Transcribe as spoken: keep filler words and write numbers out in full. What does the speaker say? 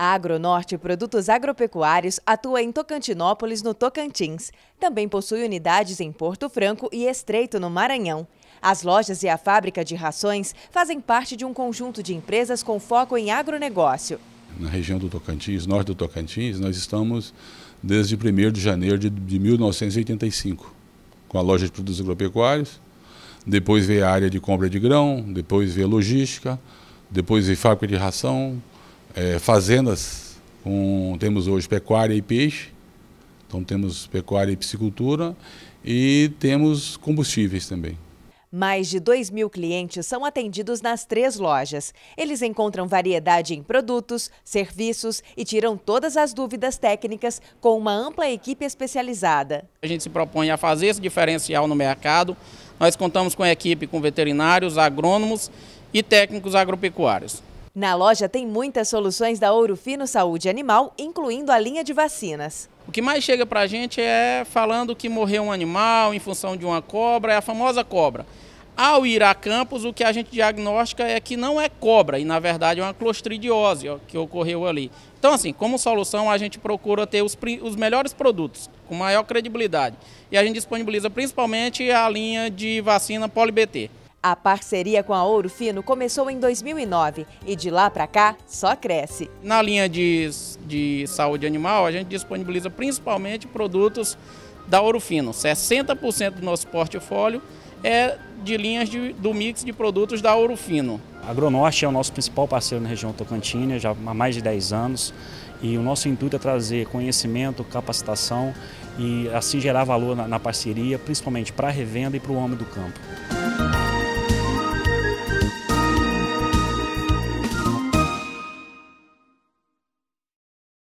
A Agronorte Produtos Agropecuários atua em Tocantinópolis, no Tocantins. Também possui unidades em Porto Franco e Estreito, no Maranhão. As lojas e a fábrica de rações fazem parte de um conjunto de empresas com foco em agronegócio. Na região do Tocantins, norte do Tocantins, nós estamos desde primeiro de janeiro de mil novecentos e oitenta e cinco, com a loja de produtos agropecuários. Depois veio a área de compra de grão, depois veio a logística, depois veio fábrica de ração, É, fazendas, com, temos hoje pecuária e peixe, então temos pecuária e piscicultura e temos combustíveis também. Mais de dois mil clientes são atendidos nas três lojas. Eles encontram variedade em produtos, serviços e tiram todas as dúvidas técnicas com uma ampla equipe especializada. A gente se propõe a fazer esse diferencial no mercado. Nós contamos com a equipe com veterinários, agrônomos e técnicos agropecuários. Na loja tem muitas soluções da Ouro Fino Saúde Animal, incluindo a linha de vacinas. O que mais chega para a gente é falando que morreu um animal em função de uma cobra, é a famosa cobra. Ao ir a campos, o que a gente diagnostica é que não é cobra, e na verdade é uma clostridiose que ocorreu ali. Então assim, como solução a gente procura ter os, os melhores produtos, com maior credibilidade. E a gente disponibiliza principalmente a linha de vacina Poli-B T. A parceria com a Ouro Fino começou em dois mil e nove e de lá para cá só cresce. Na linha de, de saúde animal, a gente disponibiliza principalmente produtos da Ouro Fino. sessenta por cento do nosso portfólio é de linhas de, do mix de produtos da Ouro Fino. A Agronorte é o nosso principal parceiro na região Tocantina, já há mais de dez anos. E o nosso intuito é trazer conhecimento, capacitação e assim gerar valor na, na parceria, principalmente para a revenda e para o homem do campo.